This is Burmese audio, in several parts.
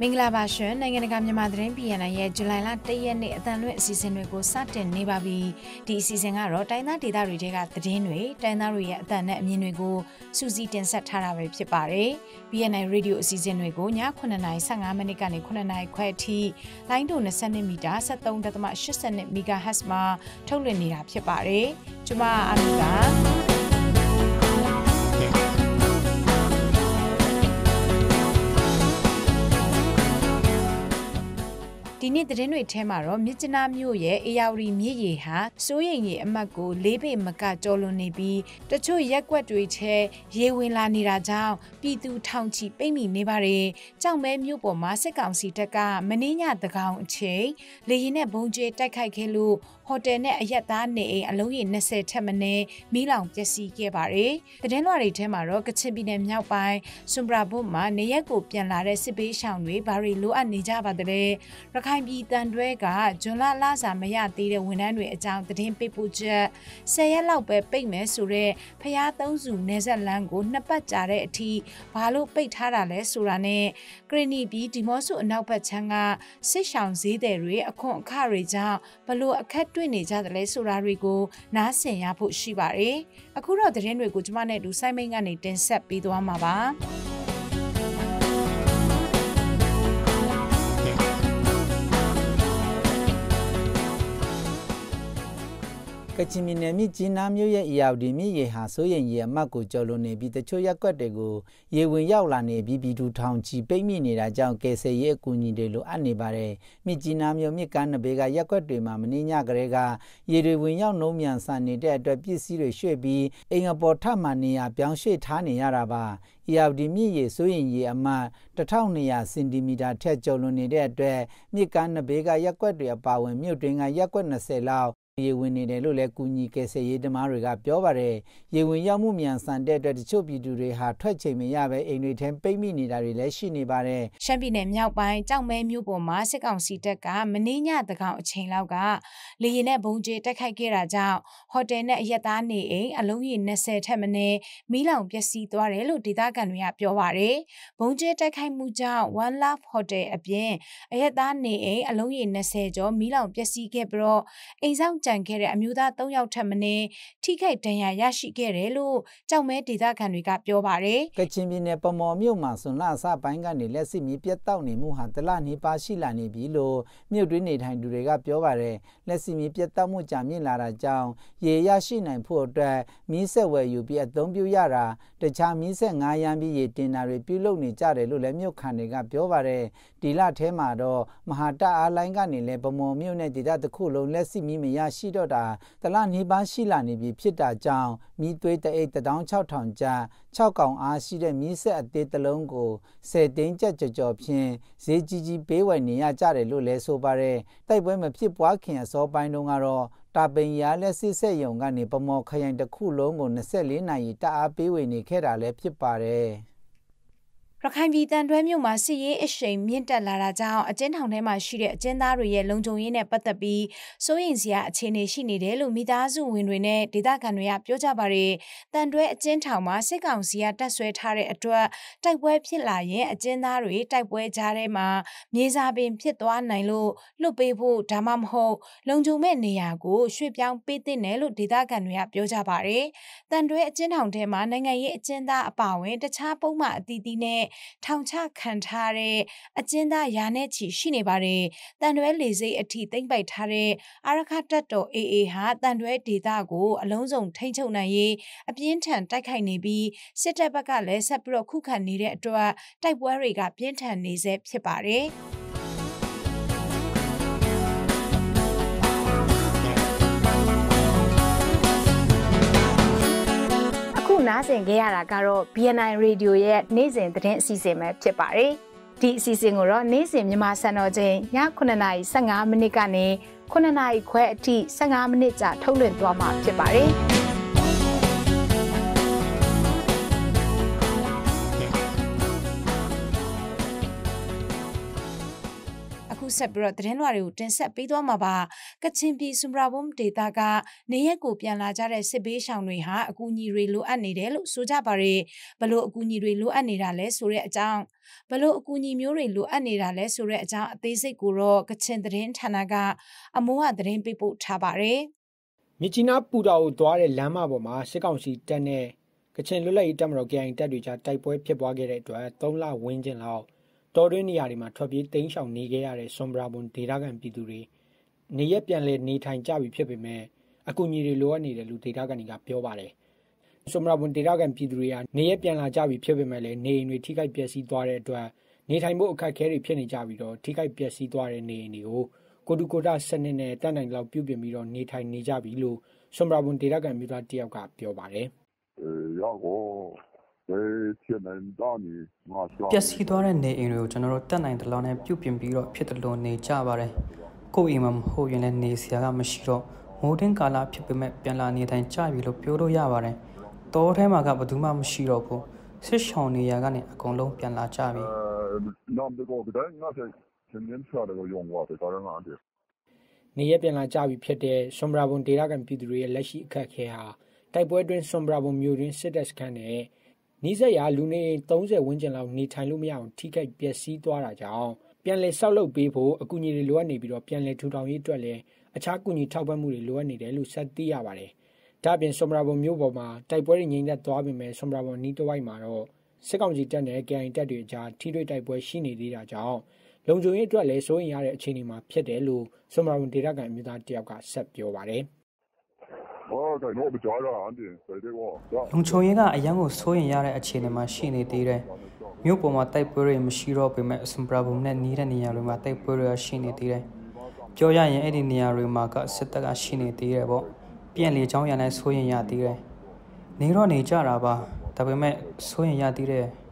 မင်္ဂလာပါရှင်နိုင်ငံတကာမြန်မာသတင်း PNN ရဲ့ဇူလိုင်လ1ရက်နေ့အသံလွှင့်အစီအစဉ်တွေကိုစတင်နေပါပြီဒီအစီအစဉ်ကတော့တိုင်းသားဒေသတွေကသတင်းတွေတိုင်းသားတွေရဲ့အသံနဲ့အမြင်တွေကိုစူးစီးတင်ဆက်ထားတာပဲဖြစ်ပါတယ် PNN Radio အစီအစဉ်တွေကိုည9:15မိနစ်ကနေ9:00ခွဲအထိလိုင်းဒို22မီတာ 73.82 MHz မှာထုတ်လွှင့်နေတာဖြစ်ပါတယ်ကျွန်မအာမီကဒီနေ့သတင်းတွေထဲမှာတော့မြစ်ကျနာမြို့ရဲ့အေယာဝတီမြစ်ရေဟာစိုးရိမ်ရေအမှတ်ကို၄ပေမကကျော်လွန်နေပြီးတချို့ရက်ကွက်တွေထဲရေဝင်လာနေတာကြောင့်ပြည်သူထောင်ချီပိတ်မိနေပါတယ်။ကြောင်မဲမြို့ပေါ်မှာစစ်ကောင်စီတပ်ကမင်းညသကောင်အချိန်လေရင်နဲ့ဘုံကျဲတိုက်ခိုက်ခဲ့လို့ဟိုတယ်နဲ့အရက်သားနေအိမ်အလုံးရေ20ထက်မနည်းမီးလောင်ပျက်စီးခဲ့ပါတယ်။သတင်းလွှာတွေထဲမှာတော့ကချင်ပြည်နယ်မြောက်ပိုင်းစွန်ပရာဘုတ်မှာနေရက်ကိုပြန်လာတဲ့စစ်ပေးရှောင်တွေဘာတွေလိုအပ်နေကြပါတဲ့ရခိုင်ပြည်တန်တွဲကဂျွန်လစာမရသေးတဲ့ဝန်ထမ်းတွေအကြောင်းသတင်းပေးပို့ချက်10ရက်လောက်ပဲပိတ်မယ်ဆိုတော့ဖျားသုံးစုနေဆက်လန်းကို2ပတ်ကြာတဲ့အထိဘာလို့ပိတ်ထားတာလဲဆိုတာနဲ့ကရနီပြည်ဒီမော့ဆိုအနောက်ဘက်ချမ်းကစစ်ရှောင်ဈေးတယ်တွေအခွန်အခတွေကြောင့်ဘလို့အခက်တွေ့နေကြတယ်လဲဆိုတာတွေကိုနားဆင်ရဖို့ရှိပါတယ်အခုတော့သတင်းတွေကိုကျမနဲ့တူစိုင်းမိန်ကနေတင်ဆက်ပေးသွားမှာပါကချင်ပြည်နယ်မြစ်ကြီးနားမြို့ရဲ့အေယာဝတီမြစ်ရေဟာစိုးရိမ်ရေအမှတ်ကိုကျော်လွန်နေပြီးတချို့ရက်ကွက်တွေကိုရေဝင်ရောက်လာနေပြီးပြည်သူထောင်ချီပိတ်မိနေတာကြောင့်ကယ်ဆယ်ရေးအကူအညီတွေလိုအပ်နေပါတယ်။မြစ်ကြီးနားမြို့မြစ်ကမ်းနဘေးကရက်ကွက်တွေမှာမင်းညကလေးကရေတွေဝင်ရောက်နှုံးမြန်ဆန်နေတဲ့အတွက်ပစ္စည်းတွေရွှေ့ပြီးအိမ်အပေါ်ထပ်မှနေရပြောင်းရွှေ့ထားနေရတာပါ။အေယာဝတီမြစ်ရေစိုးရိမ်ရေအမှတ်1200စင်တီမီတာထက်ကျော်လွန်နေတဲ့အတွက်မြစ်ကမ်းနဘေးကရက်ကွက်တွေအပါအဝင်မြို့တွင်းကရက်ကွက်20လောက်ရေဝင်နေတယ်လို့လည်းကူညီကယ်ဆယ်ရေးသမားတွေကပြောပါတယ်ရေဝင်ရောက်မှုမြန်ဆန်တဲ့အတွက်တချို့ပြည်သူတွေဟာထွက်ချိန်မရပဲအိမ်တွေထဲပိတ်မိနေတာတွေလည်းရှိနေပါတယ်ရှမ်းပြည်နယ်မြောက်ပိုင်းကြောက်မဲမြို့ပေါ်မှာစစ်ကောင်စီတပ်ကမင်းညသကောင်အချိန်လောက်ကလေရင်နဲ့ဘုံကျဲတိုက်ခိုက်ခဲ့တာကြောင့်ဟိုတယ်နဲ့အရက်သားနေအိမ်အလုံးရေ20ထက်မနည်းမီးလောင်ပျက်စီးသွားတယ်လို့ဒေသခံတွေကပြောပါတယ်ဘုံကျဲတိုက်ခိုက်မှုကြောင့် One Love Hotel အပြင်အရက်သားနေအိမ်အလုံးရေ20ကျော်မီးလောင်ပျက်စီးခဲ့ပြီးတော့အိမ်ဆောင်ကြံခဲ့တဲ့အမျိုးသား3ယောက်ထပ်မင်းထိခိုက်ဒဏ်ရာရရှိခဲ့တယ်လို့ကြောက်မဲဒေသခံတွေကပြောပါတယ်ကချင်ပြည်နယ်ပမော်မြို့မှာဆွန်လအစပိုင်းကနေလက်စစ်မီးပြတ်တောက်နေမှုဟာတလနီးပါးရှိလာနေပြီလို့မြို့တွင်းနေထိုင်သူတွေကပြောပါတယ်လက်စစ်မီးပြတ်တောက်မှုကြာမြင့်လာတာကြောင့်ရေရရှိနိုင်ဖို့အတွက်မီးဆက်ဝယ်ယူပြီးအသုံးပြုရတာတခြားမီးဆက်9ရမ်းပြီးရေတင်တာတွေပြုလုပ်နေကြတယ်လို့လည်းမြို့ခံတွေကပြောပါတယ်ဒီလထဲမှာတော့မဟာတအားလိုင်းကနေလည်းပမော်မြို့နဲ့ဒေသတစ်ခုလုံးလက်စစ်မီးမရရှိတော့တာတလနီးပါးရှိလာနေပြီဖြစ်တာကြောင့်မီးသွေးတအိတ်16000ကျပ်6កောင်အားရှိတဲ့မီးဆက်အသေးတစ်လုံးကို10သိန်းကျပ်ကြော်ဖြင့်ဈေးကြီးကြီးပေးဝယ်နေရကြတယ်လို့လည်းဆိုပါတယ်တိုက်ပွဲမဖြစ်ပွားခင်အစောပိုင်းတုန်းကတော့တာပင်ရလက်စစ်ဆက်ယုံကနေပမော်ခရိုင်တစ်ခုလုံးကို24နာရီတအားပေးဝေနေခဲ့တာလည်းဖြစ်ပါတယ်ရခိုင်ပြည်တန်တွဲမြို့မှာစစ်ရေးအရှိန်မြင့်တက်လာတာကြောင့်အကျဉ်းထောင်ထဲမှာရှိတဲ့အကျဉ်းသားတွေရဲ့လုံခြုံရေးနဲ့ပတ်သက်ပြီးစိုးရိမ်စရာအခြေအနေရှိနေတယ်လို့မိသားစုဝင်တွေနဲ့ဒေသခံတွေကပြောကြပါတယ်။တန်တွဲအကျဉ်းထောင်မှာစစ်ကောင်စီကတပ်ဆွဲထားတဲ့အတွက်တိုက်ပွဲဖြစ်လာရင်အကျဉ်းသားတွေတိုက်ပွဲကြားထဲမှာမြေစာပင်ဖြစ်သွားနိုင်လို့လွတ်ပေးဖို့ဒါမှမဟုတ်လုံခြုံမဲ့နေရာကိုရွှေ့ပြောင်းပေးသင့်တယ်လို့ဒေသခံတွေကပြောကြပါတယ်။တန်တွဲအကျဉ်းထောင်ထဲမှာနိုင်ငံရေးအကျဉ်းသားအပါအဝင်တခြားပုံမှန်အသီးသီးနဲ့ထောင်ချခံထားတဲ့အကျဉ်းသားရာနဲ့ချီရှိနေပါတယ်။တန်တွဲလေဆိပ်အထိသိမ်းပိုက်ထားတဲ့အာရခတပ်တော် AA ဟာတန်တွဲဒေသကိုအလုံးစုံထိန်းချုပ်နိုင်ရေးအပြင်းထန်တိုက်ခိုက်နေပြီးစစ်တပ်ဘက်ကလည်းဆက်ပြီးတော့ခုခံနေတဲ့အတွက်တိုက်ပွဲတွေကပြင်းထန်နေဆဲဖြစ်ပါတယ်။နားဆင်ခဲ့ရတာကတော့ BNN Radio ရဲ့နေ့စဉ်သတင်းအစီအစဉ်ပဲဖြစ်ပါတယ်။ဒီအစီအစဉ်ကိုတော့နေ့စဉ်မြန်မာစံတော်ချိန်ည9:15မိနစ်ကနေ9:00ခွဲအထိ15မိနစ်ကြာထုတ်လွှင့်သွားမှာဖြစ်ပါတယ်။အခုဆက်ပြီးတော့သတင်းလွှာတွေကိုတင်ဆက်ပေးသွားမှာပါကချင်ပြည်စွန်ဘရာဘုံဒေတာကနေရက်ကိုပြန်လာကြတဲ့စစ်ဘေးရှောင်တွေဟာအကူအညီတွေလိုအပ်နေတယ်လို့ဆိုကြပါရယ်ဘလို့အကူအညီတွေလိုအပ်နေတာလဲဆိုတဲ့အကြောင်းဘလို့အကူအညီမျိုးတွေလိုအပ်နေတာလဲဆိုတဲ့အကြောင်းအသေးစိတ်ကိုတော့ကချင်သတင်းဌာနကအမိုးကသတင်းပေးပို့ထားပါရယ်မြချီနာပူတာကိုသွားတဲ့လမ်းမပေါ်မှာစစ်ကောင်စီတပ်နဲ့ကချင်လွတ်လပ်ရေးတပ်မတော် KIA တပ်တွေကြားတိုက်ပွဲဖြစ်ပွားခဲ့တဲ့အတွက်3လဝန်းကျင်လောက်တော်တွင်းနေရာတွေမှာထွက်ပြေးတိမ်းရှောင်နေခဲ့ရတဲ့စွန်ဘရာဘွန်ဒေသခံပြည်သူတွေနေရက်ပြန်လည်နေထိုင်ကြပြီဖြစ်ပေမဲ့အကူအညီတွေလိုအပ်နေတယ်လို့ဒေသခံတွေကပြောပါတယ်။စွန်ဘရာဘွန်ဒေသခံပြည်သူတွေကနေရက်ပြန်လာကြပြီဖြစ်ပေမဲ့လည်းနေအိမ်တွေထိခိုက်ပျက်စီးသွားတဲ့အတွက်နေထိုင်ဖို့အခက်အခဲတွေဖြစ်နေကြပြီးတော့ထိခိုက်ပျက်စီးသွားတဲ့နေအိမ်တွေကိုကိုတူကိုတာစနစ်နဲ့တန်တိုင်လောက်ပြုပြင်ပြီးတော့နေထိုင်နေကြပြီလို့စွန်ဘရာဘွန်ဒေသခံမျိုးသားတယောက်ကပြောပါတယ်။ရောက်တော့ပျက်စီးသွားတဲ့နေအိမ်တွေကိုကျွန်တော်တို့တက်နိုင်တဲ့လောက်နဲ့ပြုပြင်ပြီးတော့ဖြစ်တယ်လို့နေကြပါတယ်။ကိုယ့်အိမ်မှာမဟုတ်ရင်လည်းနေစရာကမရှိတော့မိုးတင်းကာလဖြစ်ပေမဲ့ပြန်လာနေတိုင်းကြပြီလို့ပြောလို့ရပါတယ်။တောထဲမှာကဘယ်သူမှမရှိတော့ဘူး။ဆစ်ရှောင်းနေရကနေအကုန်လုံးပြန်လာကြပြီ။နေရပြန်လာကြပြီဖြစ်တဲ့စွန်ဘရာဘွန်ဒေသခံပြည်သူတွေရဲ့လက်ရှိအခက်အခဲဟာတိုက်ပွဲတွင်စွန်ဘရာဘုံမျိုးတွင်စစ်တပ်စခန်းနဲ့နီးစပ်ရာလူနေ30ဝန်းကျင်လောက်နေထိုင်လို့မရအောင်ထိခိုက်ပျက်စီးသွားတာကြောင့်ပြန်လည်ဆောက်လုပ်ပေးဖို့အကူအညီတွေလိုအပ်နေပြီးတော့ပြန်လည်ထူထောင်ရေးအတွက်လည်းအခြားကူညီထောက်ပံ့မှုတွေလိုအပ်နေတယ်လို့ဆက်သိရပါတယ်။ဒါ့အပြင်စွန်ဘရာဘုံမျိုးပေါ်မှာတိုက်ပွဲတွေငြိမ်သက်သွားပေမဲ့စွန်ဘရာဘုံနီးတဝိုက်မှာတော့စစ်ကောင်စီတပ်နဲ့ KIA တပ်တွေအကြားထိတွေ့တိုက်ပွဲရှိနေသေးတာကြောင့်လုံခြုံရေးအတွက်လည်းစိုးရိမ်ရတဲ့အခြေအနေမှာဖြစ်တယ်လို့စွန်ဘရာဘုံဒေသခံအမျိုးသားတယောက်ကဆက်ပြောပါတယ်။လုံခြုံရေးကအရန်ကိုစိုးရင်ရတဲ့အခြေအနေမှာရှိနေသေးတယ်။မြို့ပေါ်မှာတိုက်ပွဲတွေမရှိတော့ပေမဲ့စွန်ဘရာဘုံနဲ့နီးတဲ့နေရာတွေမှာတိုက်ပွဲတွေရှိနေသေးတယ်။ပြောရရင်အဲ့ဒီနေရာတွေမှာကစစ်တပ်ကရှိနေသေးတယ်ပေါ့။ပြန်လေချောင်းရတဲ့စိုးရင်ရသေးတယ်။နေတော့နေကြတာပါ။ဒါပေမဲ့စိုးရင်ရသေးတယ်။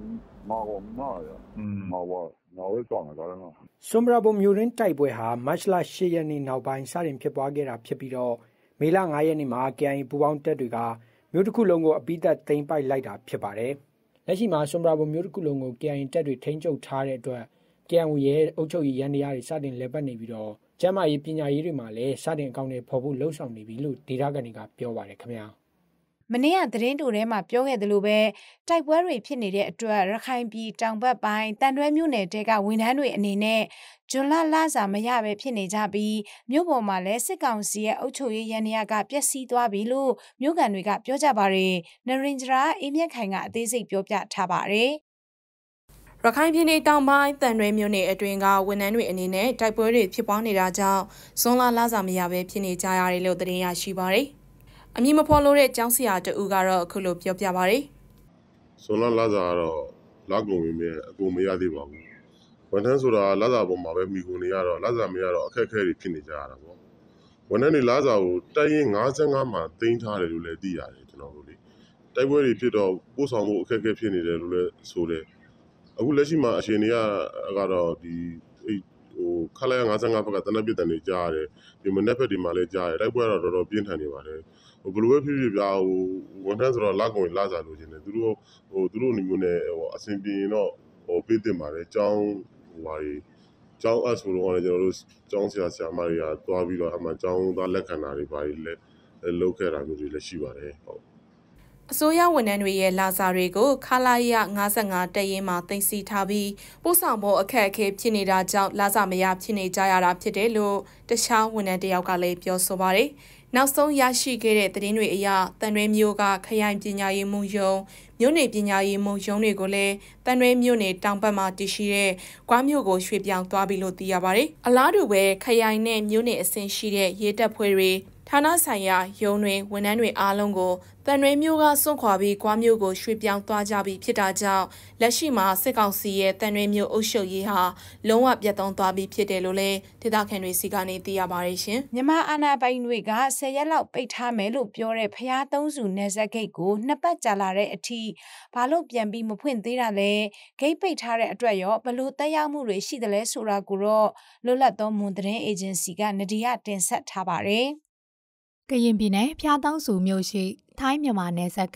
စွန်ဘရာဘုံမျိုးရင်းတိုက်ပွဲဟာမတ်လ10ရက်နေ့နောက်ပိုင်းစတင်ဖြစ်ပွားခဲ့တာဖြစ်ပြီးတော့မေလ9ရက်နေ့မှာ KIA ပူပေါင်းတပ်တွေကမြို့တစ်ခုလုံးကိုအပိသက်သိမ်းပိုက်လိုက်တာဖြစ်ပါတယ်။လက်ရှိမှာစွန်ဘရာဘုံမြို့တစ်ခုလုံးကို KIA တပ်တွေထိန်းချုပ်ထားတဲ့အတွက် KIA ရဲ့အုပ်ချုပ်ရေးရန်တရားတွေစတင်လည်ပတ်နေပြီးတော့ကျန်းမာရေးပညာရေးတွေမှာလည်းစတင်အကောင့်တွေဖော်ဖို့လှုံ့ဆော်နေပြီလို့ဒေသခံတွေကပြောပါတယ်ခင်ဗျာ။မနေ့ကသတင်းတူထဲမှာပြောခဲ့သလိုပဲတိုက်ပွဲတွေဖြစ်နေတဲ့အတွက်ရခိုင်ပြည်တောင်ဘက်ပိုင်းတန်တွဲမြို့နယ်တဲကဝန်ထမ်းတွေအနေနဲ့ဂျွန်လစာမရပဲဖြစ်နေကြပြီးမြို့ပေါ်မှာလည်းစစ်ကောင်စီရဲ့အုပ်ချုပ်ရေးရန်ရာကပျက်စီးသွားပြီလို့မြို့ကန်တွေကပြောကြပါတယ်။နရင်ဂျရာအေးမြက်ခိုင်ကအသေးစိတ်ပြောပြထားပါတယ်။ရခိုင်ပြည်နယ်တောင်ပိုင်းတန်တွဲမြို့နယ်အတွင်းကဝန်ထမ်းတွေအနေနဲ့တိုက်ပွဲတွေဖြစ်ပွားနေတာကြောင့်ဇွန်လစာမရပဲဖြစ်နေကြရတယ်လို့သတင်းရရှိပါတယ်။အမည်မဖော်လို့တဲ့ကျောင်းဆရာတဦးကတော့အခုလိုပြောပြပါရယ်။ဇွန်လစာကတော့လကုန်ပြီမဲ့အကုန်မရသေးပါဘူး။ဝန်ထမ်းဆိုတာလစာပေါ်မှာပဲမိကုန်နေရတော့လစာမရတော့အခက်အခဲတွေဖြစ်နေကြရတာပေါ့။ဝန်ထမ်းတွေလစာကိုတိုက်ရင်55မှာတင်ထားတယ်လို့လည်းသိရတယ်ကျွန်တော်တို့လေ။တိုက်ပွဲတွေဖြစ်တော့ပို့ဆောင်ဖို့အခက်အခဲဖြစ်နေတယ်လို့လည်းဆိုတယ်။အခုလက်ရှိမှာအခြေအနေကတော့ဒီခလာရ55ဘက်ကတနက်ပြစ်တန်တွေကြားရတယ်။ဒီမနက်ဖက်တွေမှာလည်းကြားရတယ်။တိုက်ပွဲကတော့တော်တော်ပြင်းထန်နေပါတယ်။ဘယ်လိုပဲဖြစ်ဖြစ်ပြဝန်ထမ်းဆိုတော့လကုန်လာစားလို့ရှင်တယ်သူတို့အနေနဲ့အဆင်ပြေရင်တော့ပေးတင်ပါတယ်ကျောင်းကျောင်းအပ်ဆိုတော့လည်းကျွန်တော်တို့ကျောင်းဆရာမတွေကတွားပြီးတော့အမှကျောင်းသားလက်ခံတာတွေပါလည်းလုပ်ခဲ့တာမျိုးတွေလည်းရှိပါတယ်ဟုတ်အစိုးရဝန်ထမ်းတွေရဲ့လာစာတွေကိုခလာရ55တက်ရင်မှတင်စီထားပြီးပို့ဆောင်ဖို့အခက်အခဲဖြစ်နေတာကြောင့်လာစာမရဖြစ်နေကြရတာဖြစ်တယ်လို့တခြားဝန်ထမ်းတယောက်ကလည်းပြောဆိုပါတယ်နောက်ဆုံးရရှိခဲ့တဲ့သတင်းတွေအရတန်ရွဲမျိုးကခရိုင်ပညာရေးမှူးရုံးမြို့နယ်ပညာရေးမှူးရုံးတွေကိုလည်းတန်ရွဲမြို့နယ်တောင်ဘက်မှာတည်ရှိတဲ့ကွားမြို့ကိုရွှေ့ပြောင်းသွားပြီလို့သိရပါတယ်။အလားတူပဲခရိုင်နဲ့မြို့နယ်အဆင့်ရှိတဲ့ရဲတပ်ဖွဲ့တွေဌာနဆိုင်ရာရုံးတွေဝန်ထမ်းတွေအားလုံးကိုတန်ရွဲမျိုးကစွန့်ခွာပြီးကွားမြို့ကိုရွှေ့ပြောင်းသွားကြပြီဖြစ်တာကြောင့်လက်ရှိမှာစစ်ကောင်စီရဲ့တန်ရွဲမျိုးအုပ်ချုပ်ရေးဟာလုံးဝပြတ်သုံးသွားပြီဖြစ်တယ်လို့လည်းဒေသခံတွေစီကနေသိရပါတယ်ရှင်။မြန်မာအာဏာပိုင်တွေက10ရက်လောက်ပိတ်ထားမယ်လို့ပြောတဲ့ဖျားသုံးစုနယ်စပ်ဂိတ်ကို2ပတ်ကြာလာတဲ့အထိဘာလို့ပြန်ပြီးမဖွင့်သေးတာလဲဂိတ်ပိတ်ထားတဲ့အတွက်ရောဘလို့တက်ရောက်မှုတွေရှိတယ်လဲဆိုတာကိုတော့လွတ်လပ်သောမွန်သတင်းအေဂျင်စီကနဒီယာတင်ဆက်ထားပါတယ်ကရင်ပြည်နယ်ဖျားတောင်းစုမြို့ရှိထိုင်းမြန်မာနယ်စပ်ဂိတ်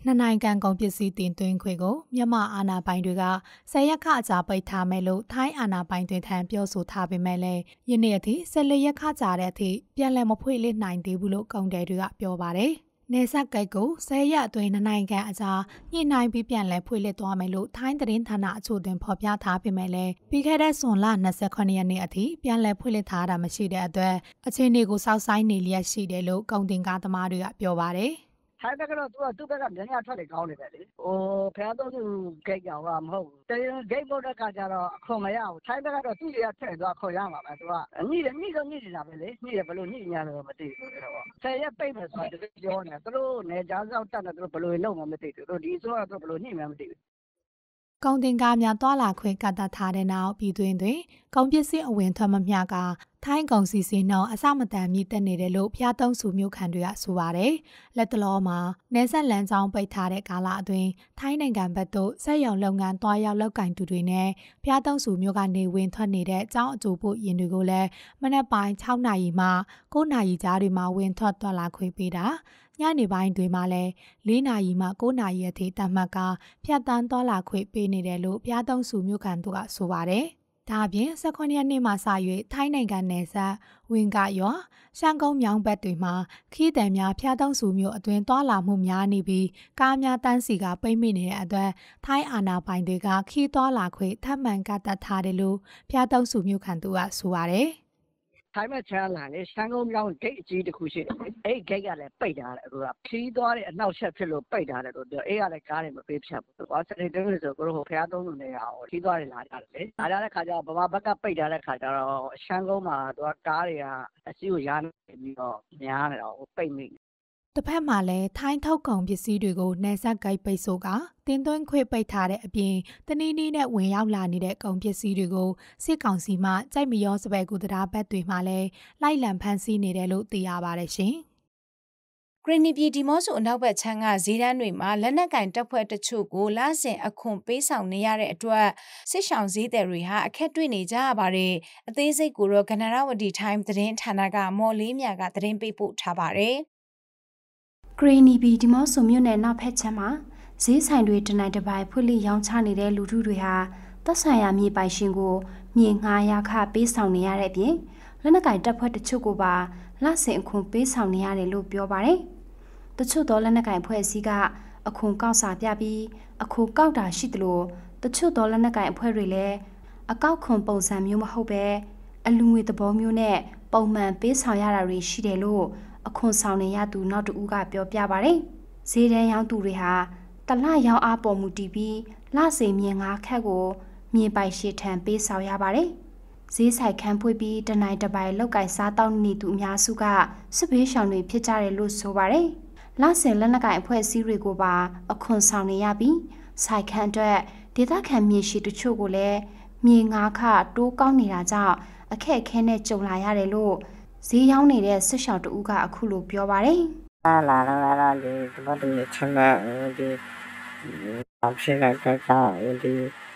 နှစ်နိုင်ငံကုန်ပစ္စည်းတင်သွင်းခွင့်ကိုမြန်မာအာဏာပိုင်တွေက10 ရက်ခအကြာပိတ်ထားမယ်လို့ထိုင်းအာဏာပိုင်တွေထံပြောဆိုထားပေမဲ့လည်းယနေ့အထိ14 ရက်ခကြာတဲ့အထိပြန်လည်မဖွင့်လှစ်နိုင်သေးဘူးလို့ကုန်တယ်တွေကပြောပါတယ်။နေဆက်ကိတ်ကို10 ရက်အတွင်းနှစ်နိုင်ငံအကြားညှိနှိုင်းပြီးပြန်လည်ဖွင့်လှစ်သွားမယ်လို့ထိုင်းသတင်းဌာနအချို့တွင်ဖော်ပြထားပေမဲ့လည်းပြီးခဲ့တဲ့ဇွန်လ29 ရက်နေ့အထိပြန်လည်ဖွင့်လှစ်ထားတာမရှိတဲ့အတွက်အခြေအနေကိုစောင့်ဆိုင်းနေလျက်ရှိတယ်လို့ကုန်တင်ကားသမားတွေကပြောပါတယ်။ထိုင်းဘက်ကတော့သူ့ဘက်ကမြန်မြန်ထွက်လေကောင်းနေတယ်လေ။ဖះသုံးသူဂိတ်ကြောင်ကမဟုတ်ဘူး။တရားဂိတ်ဘုတ်တဲ့ခါကျတော့အခွန်မရဘူး။ထိုင်းဘက်ကတော့သူ့တွေကထည့်သွားခွန်ရမှာပဲသူကညှိနေတာပဲလေ။ညှိတယ်ဘလို့ညှိညာတော့မသိဘူးတော့။10 ရက်ပိတ်မယ်ဆိုတာတကယ်ပြောနေ။သူတို့နေကြားစောက်တက်နေသူတို့ဘလို့လုံးမသိဘူး။သူတို့ဒီဆိုတော့သူတို့ဘလို့ညှိမှမသိဘူးကုန်တင်ကားများတွာလာခွင့်ကန့်သတ်ထားတဲ့နောက်ပြည်တွင်းတွင်ကုန်ပစ္စည်းအဝင်ထွက်မမျှကထိုင်းကုန်စည်စင်းနှုန်းအစမတန်မြင့်တက်နေတယ်လို့ဖျားသုံးစုမြို့ခံတွေကဆိုပါတယ်။လက်တလောမှာနေဆက်လန်းကြောင်းပိတ်ထားတဲ့ကာလအတွင်းထိုင်းနိုင်ငံဘက်သို့ဆက်ရောင်လုပ်ငန်းတွားရောက်လောက်ကင်သူတွေနဲ့ဖျားသုံးစုမြို့ကနေဝင်ထွက်နေတဲ့ကျောင်းအကျိုးဖို့ရင်တွေကိုလည်းမနက်ပိုင်း6 နာရီမှ9 နာရီကြားတွေမှာဝင်ထွက်တွာလာခွင့်ပေးတာညနေပိုင်းတွေမှာလည်း4 နာရီမှ9 နာရီအထိတတ်မှတ်ကဖြတ်တန်းသွားလာခွင့်ပေးနေတယ်လို့ဖျားသုံးစုမြို့ခံတို့ကဆိုပါတယ်။ဒါအပြင်18 ရက်နေ့မှစ၍ထိုင်းနိုင်ငံနယ်စပ်ဝင်ကရွာရှမ်းကုန်းမြောင်းဘက်တွေမှာခီးသည်များဖျားသုံးစုမြို့အတွင်းသွားလာမှုများနေပြီးကားများတန်းစီကပိတ်မိနေတဲ့အတွက်ထိုင်းအာဏာပိုင်တွေကခီးသွားလာခွင့်ထပ်မံကန့်သတ်ထားတယ်လို့ဖျားသုံးစုမြို့ခံတို့ကဆိုပါတယ်။ထိုင်းဘက်ချမ်းလာလေရှမ်းကုန်းမြောင်းဂိတ်အကြီးတစ်ခုရှိတယ်။အဲ့ဂိတ်ကလည်းပိတ်ထားတယ်အခုကခီးသွားတဲ့အနောက်ဆက်ဖြစ်လို့ပိတ်ထားတယ်လို့ပြောအဲ့ကလည်းကားတွေမပေးဖြတ်ဘူး။ဘာစနေတုန်းကဆိုကိုဖះသုံးလို့နေရအောင်ခီးသွားတွေလာကြတယ်လေ။လာကြတဲ့ခါကျတော့ဗမာဘက်ကပိတ်ထားတဲ့ခါကျတော့ရှမ်းကုန်းမှာကားတွေကအစီကိုရားနေပြီးတော့များနေတော့ပိတ်မိတစ်ဖက်မှာလည်းထိုင်းထုတ်ကုန်ပစ္စည်းတွေကိုနယ်စပ်ဂိတ်ပိတ်ဆို့ကတင်သွင်းခွင့်ပိတ်ထားတဲ့အပြင်တနည်းနည်းနဲ့ဝင်ရောက်လာနေတဲ့ကုန်ပစ္စည်းတွေကိုစစ်ကောင်စီမှကြိုက်မရောစပယ်ကူတရားဘက်တွေမှလည်းလိုက်လံဖမ်းဆီးနေတယ်လို့သိရပါတယ်ရှင်။ဂရနီပြည်ဒီမော့ဆိုအနောက်ဘက်ခြမ်းကဈေးတန်းတွေမှာလက်နက်ကင်တပ်ဖွဲ့တချို့ကိုလစဉ်အခွန်ပေးဆောင်နေရတဲ့အတွက်စစ်ဆောင်ဈေးသည်တွေဟာအခက်တွေ့နေကြရပါတယ်။အသေးစိတ်ကိုတော့ကနရဝတီ Time သတင်းဌာနကမော်လေးမြကသတင်းပေးပို့ထားပါတယ်။ဂရီနီဘီဒီမော့ဆိုမြို့နယ်နောက်ဖက်ခြမ်းမှာဈေးဆိုင်တွေတနိုင်တစ်ပိုင်းဖွင့်လှစ်ရောင်းချနေတဲ့လူထုတွေဟာသက်ဆိုင်ရာမြေပိုင်ရှင်ကိုမြေငှားရခပေးဆောင်နေရတဲ့အပြင်လက်နက်ကင်တပ်ဖွဲ့တချို့ကိုပါလစဉ်အခွန်ပေးဆောင်နေရတယ်လို့ပြောပါတယ်။တချို့သောလက်နက်ကင်ဖွဲ့စည်းကအခွန်ကောက်စာပြပြီးအခွန်ကောက်တာရှိတယ်လို့တချို့သောလက်နက်ကင်အဖွဲ့တွေလည်းအကောက်ခွန်ပုံစံမျိုးမဟုတ်ပဲအလူငွေသဘောမျိုးနဲ့ပုံမှန်ပေးဆောင်ရတာတွေရှိတယ်လို့အခွန်ဆောင်နေရသူနောက်တူကပြောပြပါတယ်။ဈေးတန်းရောင်းသူတွေဟာတလရောင်းအားပေါ်မူတည်ပြီးလစဉ်မြေငါးခက်ကိုမြေပိုင်ရှည်ထံပေးဆောင်ရပါတယ်။ဈေးဆိုင်ခန်းဖွေးပြီးတနိုင်တစ်ပိုင်လောက်ကင်စားတောင်းနေသူအများစုကစစ်ဘေးရှောင်တွေဖြစ်ကြတယ်လို့ဆိုပါတယ်။လစဉ်လက်နက်ကင်အဖွဲ့အစည်းတွေကိုပါအခွန်ဆောင်နေရပြီးဆိုင်ခန်းအတွက်ဒေသခံမြေရှိတချို့ကိုလည်းမြေငါးခတိုးကောင်းနေတာကြောင့်အခက်အခဲနဲ့ကြုံလာရတယ်လို့ဈေးရောင်းနေတဲ့စစ်ရှောင်တူကအခုလိုပြောပါတယ်။လာတော့ဒီဘာတူချင်တဲ့ဒီအဖြစ်လိုက်တော့ဒီ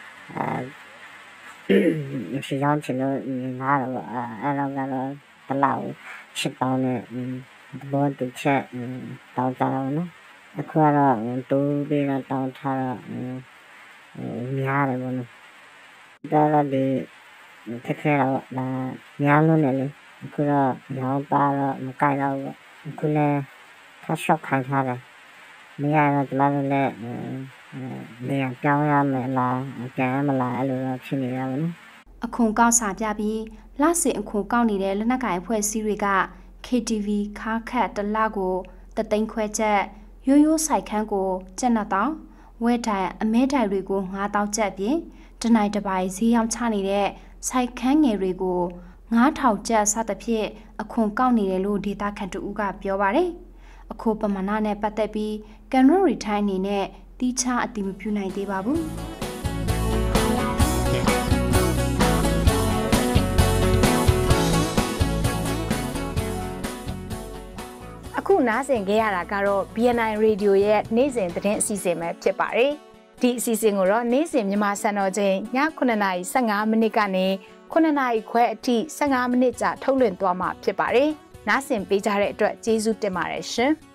ရှေ့ရောင်းချင်လို့ငါတော့အဲ့တော့ကတော့တလောက်ရှစ်တောင်းနဲ့ဘောတူချက်တောင်းကြတော့နော်။အခုကတော့တိုးပြီးတော့တောင်းထားတော့များတယ်ဘောနော်။ဒါလည်းဒီခက်ခဲတော့များလို့နေလေအခုတော့ရောင်းပါတော့မကြိုက်တော့ဘူးအခုလည်းခါရှော့ခိုင်းထားတယ်မရတော့ဒီလိုလည်းနေရာပြောင်းရမယ်လားပြန်ရမလားအဲ့လိုတော့ဖြစ်နေရပါဘူးအခွန်ကောက်စာပြပြီးလစဉ်အခွန်ကောက်နေတဲ့လက်နက်ကင်အဖွဲ့အစည်းတွေက KTV ခါခတ်တလကိုတသိန်းခွဲချက်ရိုးရိုးဆိုင်ခန်းကိုကျပ်2,000ဝဲတိုင်အမဲတိုင်တွေကို9,000ကျပ်ပြင်တနိုင်တစ်ပိုင်ဈေးရောင်းချနေတဲ့ဆိုင်ခန်းငယ်တွေကို9,000ကျပ်စသဖြင့်အခွန်ကောက်နေတယ်လို့ဒေတာခန့်တူကပြောပါတယ်။အခွန်ပမာဏနဲ့ပတ်သက်ပြီးကန်ရိုရီထိုင်းအနေနဲ့တိကျအတည်မပြုနိုင်သေးပါဘူး။အခုနားဆင်ခဲ့ရတာကတော့ BNI Radio ရဲ့နေ့စဉ်သတင်းအစီအစဉ်ပဲဖြစ်ပါတယ်။ဒီအစီအစဉ်ကိုတော့နေ့စဉ်မြန်မာစံတော်ချိန်ည9:15 မိနစ်ကနေ9:00 နာရီခွဲအထိ15 မိနစ်ကြာထုတ်လွှင့်သွားမှာဖြစ်ပါတယ်။နားဆင်ပေးကြတဲ့အတွက်ကျေးဇူးတင်ပါတယ်ရှင်။